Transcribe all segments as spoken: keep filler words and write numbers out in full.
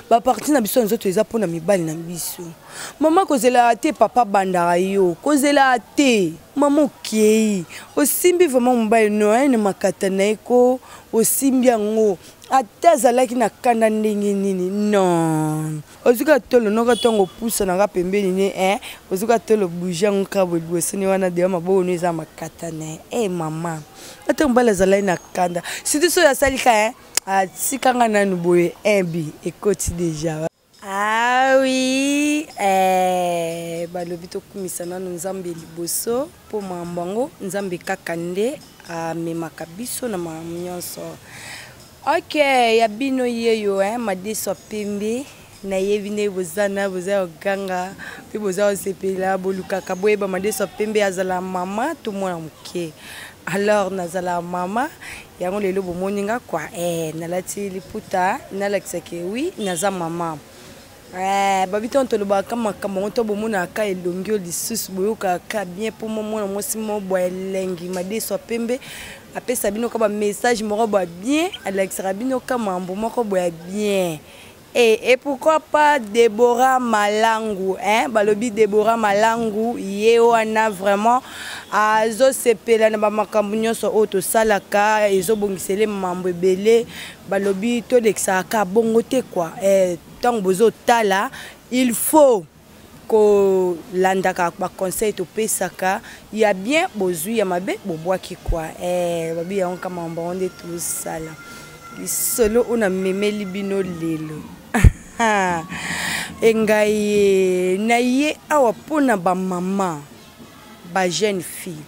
ba parti na biso nzoto eza pona mibali na biso mama kozela te papa bandara yo kozela te mama okei osimbi vraiment mobali no ene makata na eko osimbi yango ata azalaki na kanda ndenge nini non ozuka tolo noka tongo pusa na nga pembeni ne eh ozuka tolo bouger nka bolibosini wana de mabo no eza makata na eh mama ata mbala azalaki na kanda siti so ya salika eh atikanga nanu boye embi ekoti déjà. Ah oui, eh balobi to kumisa nanu nzambe liboso po mambango nzambe kakande a memaka biso na mamnyonso. Ok, ya bino yeyo eh madeso pembe na yevine bozana boza ganga pe boza sepela boluka kaboyeba madeso pembe azala mama to mwana muke. Alors nazala mama yango lelo bomoninga kwa eh nalati liputa nalakisa ke oui naza mama. Eh babito ntoloba kama kama onto bomona ka elongio lisusu boyoka ka bien pour mona mosi mo boelengi madeso pembe apesa bino ka ba message moko ba bien alakisa bino ka mambo moko boya bien. Et, et pourquoi pas Déborah Malangu, hein? Balobi Déborah Malangu, yewana vraiment azo sepela na ba makambu so auto salaka ezo bongisele mambo belé balobi to dexaka bongo te quoi. Eh tant bozo tala, il faut ko landaka ba conseil to pesaka, il y a bien bozu ya mabe bobwaki quoi. Eh babi ya onka mambo onde tout sala. Solo una memeli bino lelo. Engaye na ye awa pona ba mama ba jeune fille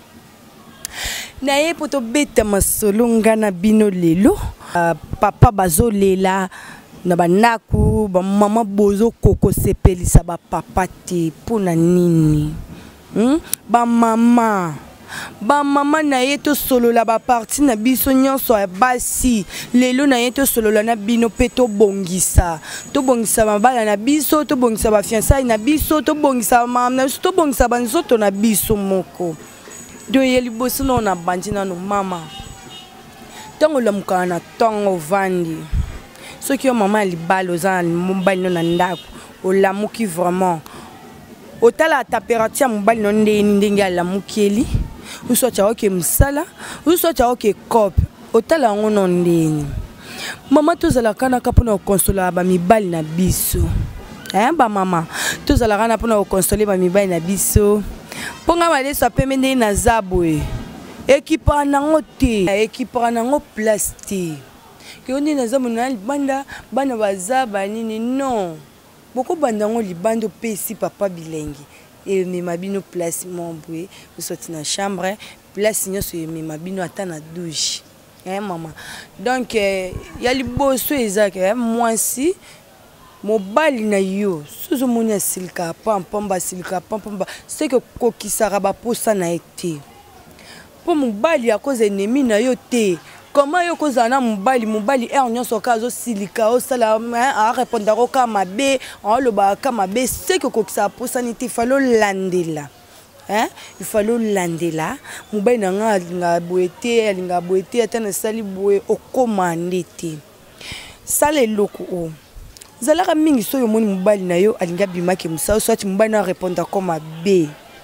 na ye poto beta masolo ngana bino lelo uh, papa bazo lela na banaku ba mama bozo koko sepelisa ba papa te pona nini hmm? Ba mama ba mama na ye to solo la ba parti na biso nyonso ya basi lelo na ye to solo la na bino peto bongisa to bongisa mabala na biso to bongisa ba fiançailles na biso to bongisa mam na to bongisa banzoto na biso moko do ye liboso no na bandi na no mama tango la mukana tango vandi soki yo mama libalo za mobali no na ndako o lamuki vraiment otala température mobali no ndeni ndenge ala mukeli uso cha oke msala uso cha oke cop otala ngono ndeni mama tozala kana kapona konsola ba mibali na biso eh ba mama tozala kana pona konsoler ba mibali na biso ponga malesa pemende na zabwe ekipa nango te ekipa nango plastique ke oni na zamu na banda bana bazaba nini non boko bandango libando pesi papa bilengi et me mabino place mon boue vous sorti na chambre place nyo so me mabino ata na douche eh maman donc il y a liboso ezaka eh moi si mobali na yo suzo moni silka pam pam ba silka pam pam c'est que kokisara ba posa na été pour mobali à cause ennemi na yo te. Comment yo kozana mobali mobali er nyonso ka zo silika o sala a répondre au ka mabe on le ba ka mabe c'est que kokisa posanité falo landela hein il falo landela mobali na nga nga boete alinga boete atana sali boe okomandete sale loko o zalaka mingi so yo moni mobali na yo alinga bimaki musa so ati mobali na répondre comme mabe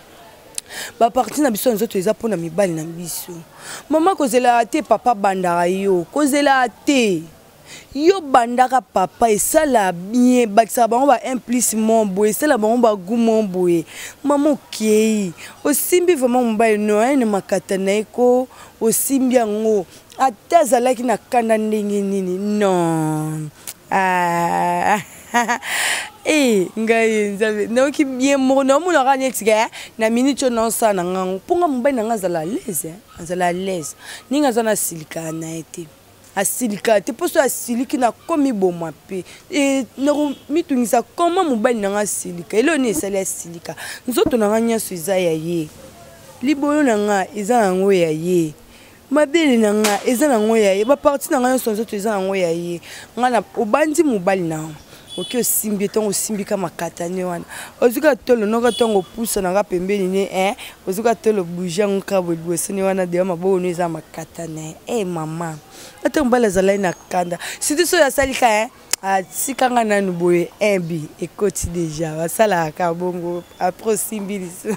ba parti na biso nzoto eza pona mibali na biso mama kozela te papa bandara yo kozela te yo bandaka papa esala bien bakisa bango ba implice mon boye esala bango ba goût mon boye mama okei osimbi vraiment mobali no ene makata na eko osimbi yango ata azalaki na kanda ndenge nini non ah eh ngai nzabe noki bien mo no mo la netika na minute non sa na ngango ponga mobali na ngazala l'aise azala l'aise ninga zana silika na été asilika te poso asiliki na komi boma pe e no mitungisa koma mobali na ngasilika elo ne sala asilika nzoto na nganya so iza ya ye libolo na nga iza ngo ya ye mabele na nga iza na ngo ya ye ba parti na nganya so nzoto iza ngo ya ye ngana obandi mobali na oki osimbi tongo simbi kama katane wana ozuka tolo noka tongo pusa na nga pembeni ne eh ozuka tolo bouger nka bolibosini wana de mabo no eza makatane eh mama ata mbala zalai na kanda siti so ya salika eh atikanga nanu boye embi ekoti déjà basala ka bongo après simbiliso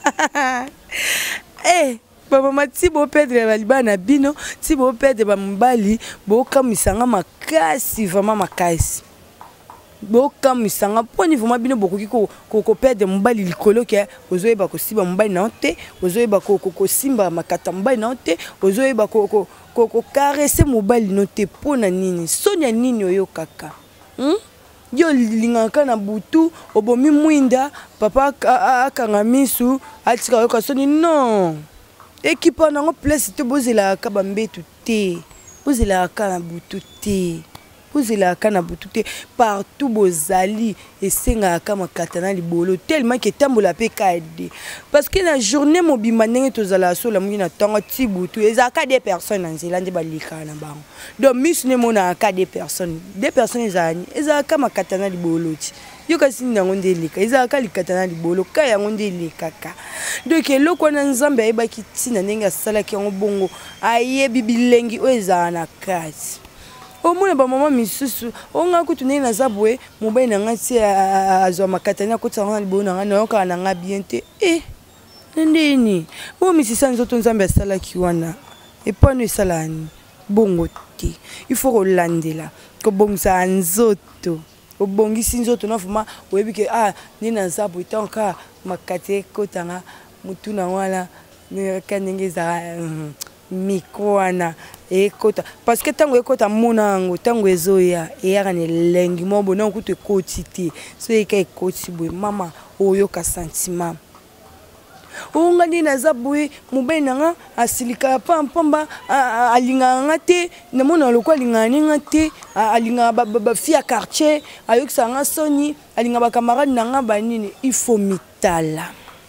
eh Mama ti bo perdre ba libana bino ti bo perdre ba mbali bo kamisanga makasi vraiment makasi bo kamisanga poni vraiment bino bokoki ko ko perdre mbali likolo ke ozoyeba ko siba mbali na te ozoyeba ko ko simba makata mbali na te ozoyeba ko ko ko caresser mbali no te pona nini sonya nini oyo kaka hmm? Yo lingaka na butu obomi mwinda papa akanga misu atika yo kasoni non équipe nango place te bozela ka bambetu te bozela ka na butu te bozela ka na butu te partout bozali esenga ka makatana libolo tellement que tambola pe kade parce que la journée mobima ndenge tozala so la mwina tanga ti butu ezaka des personnes en Zélande balika na bango donc miss ne mona ka des personnes des personnes ezani ezaka makatana libolo ti yo kasi nango ndeleka ezaka likatana libolo ka yango ndeleka ka donc eloko na nzambe ayebaki tina ndenge asalaki yango bongo ayebi bilengi oyo ezala na kati omona ba mama misusu onga kutunene na zabwe mobali na ngati azwa makatani akotsa na libolo na ngana yoka na nga bien te eh ndeni bo misisa nzoto nzambe asalaki wana epano esalani bongo te il faut kolandela ko bongisa nzoto obongisi nzoto na fuma oyebi ke ah ni na zabwe tanka makate kotanga mutuna wala ne kanengeza mikwana ekota parce que tango ekota monango tango ezoya eyaka ne lengi mobo na kutu ekoti te so eka ekoti bwe mama oyo ka sentiment onga ni na zabwe mobali nanga asilika pampamba alinga ngate na mona lokwa alinga ngate alinga ba fia quartier ayokisa nga soni alinga ba camarade nanga banini il faut mitala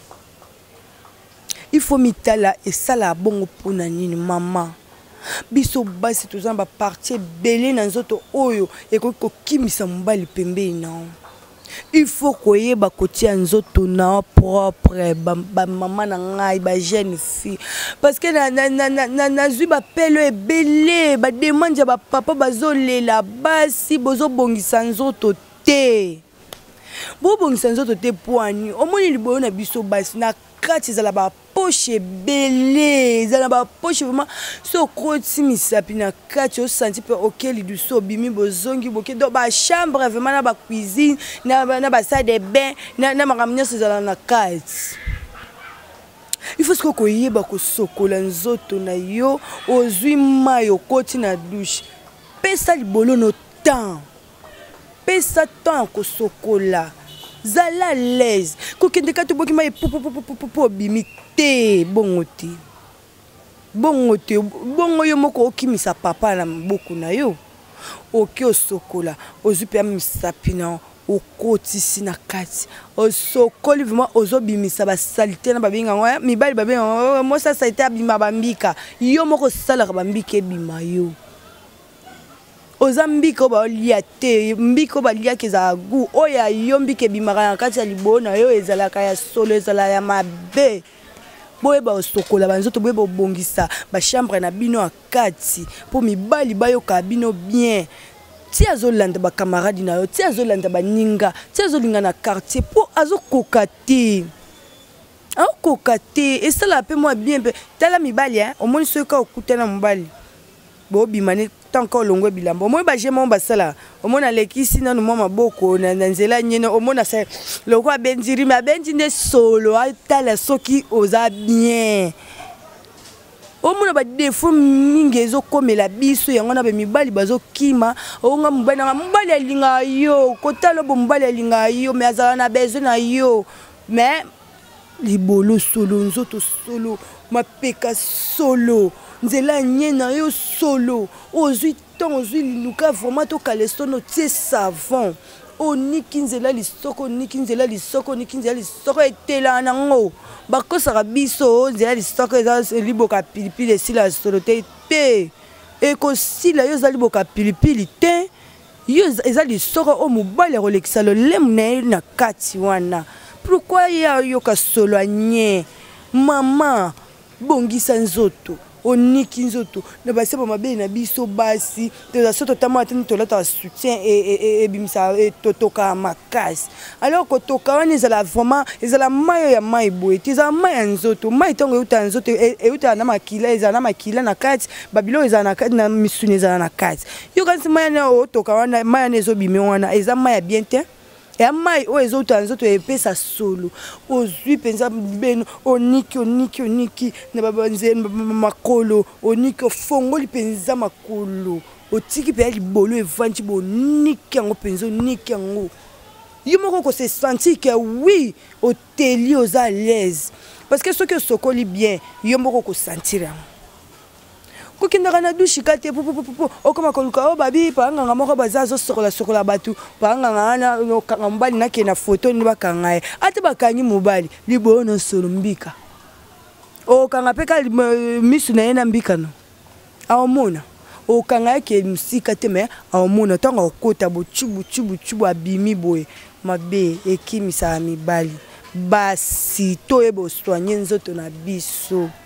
il faut mitala et ça la bongo pona nini mama biso basi tozamba partie belé na nzoto oyo ekoki kokimisa mbali pembeni na il faut koyeba kotia nzoto na propre ba mama na ngai ba jeune fille parce que na na na na zui ba pelo ebele ba demande ba papa bazolela basi bozo bongisa nzoto te bo bongisa nzoto te poani omoni liboyo na biso basi na kati za la ba poche belé za la ba poche vraiment so koti misapi na kati o senti pe okeli du so bimi bozongi boke do ba chambre vraiment na ba cuisine na na ba salle de bain na na makamnya za na kati il faut que koyeba ko sokola nzoto na yo ozwi mayo koti na douche pesa libolo no temps pesa temps ko sokola zala l'aise kokende ka to boki mai popo popo popo bimite bongo te bongo te bongo yo moko okimisa papa na mboku na yo oki osokola ozupe misapina okotisi na kati osokoli vraiment ozobimisa ba salite na babinga ngoya mibali babinga mo sa salite abima bambika yo moko sala ka bambika ebima yo ozambiko ba lia te mbiko ba lia keza gu oya yombike bimaka kati ya libona yo ezalaka ya solo ezala ya mabe boye ba osokola banzoto boye ba bongisa ba chambre na bino akati po mibali bayoka bino bien ti azolanda ba camarade na yo ti azolanda ba ninga ti azolinga na quartier po azokoka te azokoka te esala pe moi bien pe tala mibali hein omoni soka okutana mobali bo bimane tanko longwe bilambo moi ba jema ba sala omona lekisi na no maboko na nzela nyene omona sa loko abendiri ma bendine solo atala soki oza bien omona ba défaut mingi ezo komela biso yango na be mibali bazo kima onga mobali na mobali alinga yo kotalo bo mobali alinga yo mais azala na besoin na yo mais libolo solo nzoto solo mapeka solo nzela nyena yo solo ozui ton ozui linuka vraiment to kalesono tie savon oniki nzela lisoko oniki nzela lisoko oniki nzela lisoko etela nango bakosaka biso nzela lisoko eza liboka pilipili esila solo te te ekosila yo eza liboka pilipili te yo eza lisoko o mobali akolekisa lolemu na ye na kati wana pourquoi ya yoka solo anye mama bongisa nzoto oniki nzoto na basi ba mabe na biso basi te soto tamo atini tolata soutien et et bimisa totoka makasi alors que toka wana ezala vraiment ezala mayo ya mai boye ezala mai ya nzoto mai tongo euta nzoto euta na makila ezala na makila na kati babilo ezala na kati na misuni ezala na kati yo kasi mai na otoka wana mai na ezobime wana ezala mai ya bien te et mai o ezota nzoto epesa solo ozwi penza beno oniki oniki oniki na babanze makolo oniki fongoli penza makolo otiki pe libolo evanti boniki yango penza oniki yango yo moko ko se sentir que oui oteli aux à l'aise parce que ce que sokoli bien yo moko ko sentir kokindaka na douche kate po po po okoma koluka o babi panganga moko bazazo sokola sokola batu panganga na kanga mbali na kena photo ni bakanga ate bakanyi mobali libono solo mbika o kanga peka misu na yena mbika no aomona o kanga ke musika te me aomona tonga okota bo chubu chubu chubu abimi boye mabe ekimisa mibali basi to ebo soigner nzoto na biso.